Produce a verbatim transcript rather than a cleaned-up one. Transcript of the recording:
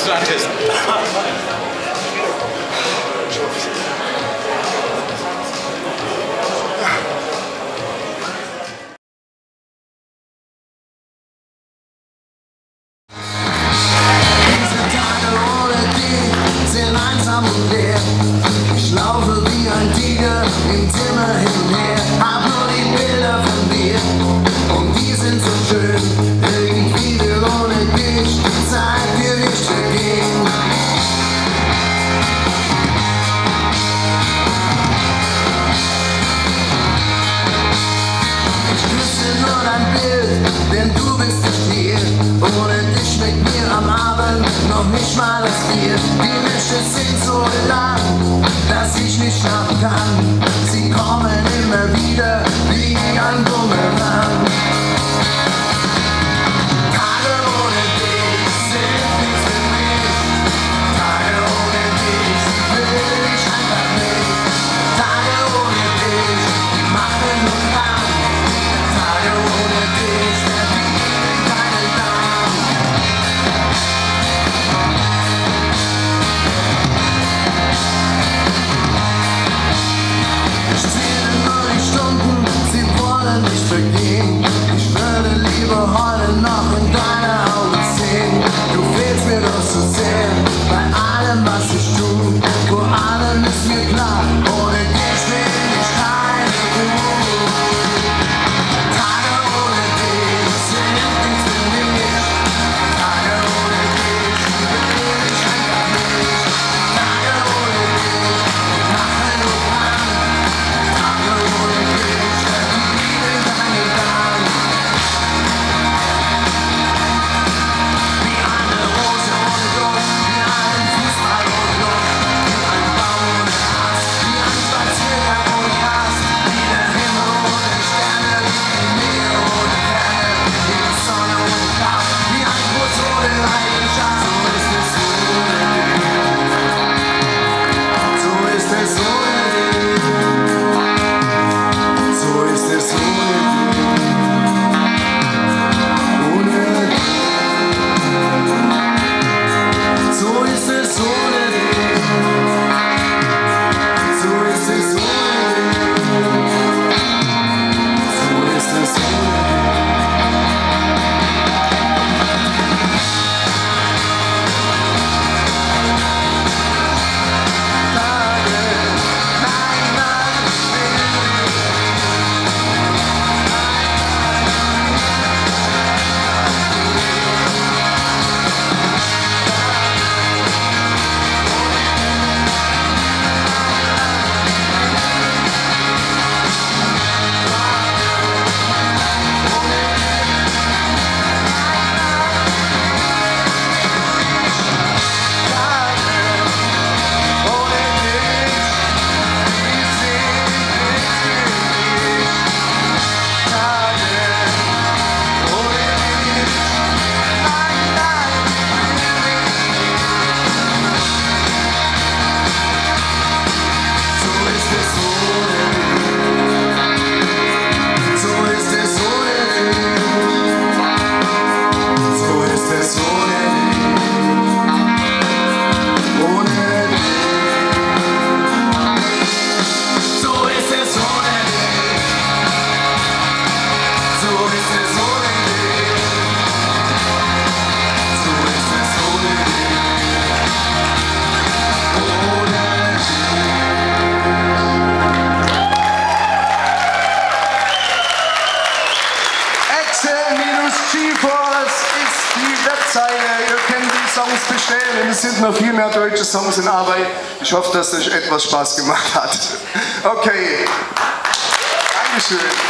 musst du antesten. Ich laufe wie ein Tiger im Zimmer hin und her, hab nur die Bilder von dir und die sind so schön. Irgendwie will ohne dich die Zeit dir nicht vergehen. Ich küsse nur dein Bild, denn du bist nicht hier. Ohne dich schmeckt mir am Abend noch nicht mal das Bier. Die Nächte sind so lang, dass ich nicht schlafen kann. Sie kommen immer wieder wie ein Bumerang. Tage ohne dich sind nichts für mich. Tage ohne dich will ich einfach nicht. Tage ohne dich, die machen nur krank. Tage ohne dich verdienen keinen Dank. Ich zähle nur die Stunden, sie wollen nicht vergehen. Ich würde lieber heute noch in deine Augen sehen. Du fehlst mir doch so sehr, bei allem was ich tue. Vor allem ist mir klar, ohne dich will ich keine Ruhe. Tage ohne dich sind nichts für mich. Tage ohne dich will ich einfach nicht. Tage ohne dich machen nur krank. Tage ohne dich verdienen keinen Dank. Wie eine Rose ohne Duft, wie ein Fußball ohne Luft, wie ein Baum ohne Ast, wie ein Spaziergang ohne Rast, wie der Himmel ohne Sterne, wie die Meer ohne Ferne, wie die Sonne ohne Kraft, wie ein Bus ohne Leidenschaft. So ist es ohne dich. So ist es ohne dich. So ist es ohne dich. Ohne dich. So ist es ohne dich. So ist es ohne dich. So ist es ohne dich. Tage, nein, nein, ich will nicht. Ohne dich, die sind nichts für mich. Tage ohne dich, nein, nein, ich will nicht. So ist es ohne dich. So ist es ohne dich. So ist es ohne dich. Ohne dich. So ist es ohne dich. So ist es ohne dich. So ist es ohne dich. Ohne dich. Excel-GeForce ist die Webseite. Ihr könnt die Songs bestellen. Es sind noch viel mehr deutsche Songs in Arbeit. Ich hoffe, dass es euch etwas Spaß gemacht hat. Okay. Dankeschön.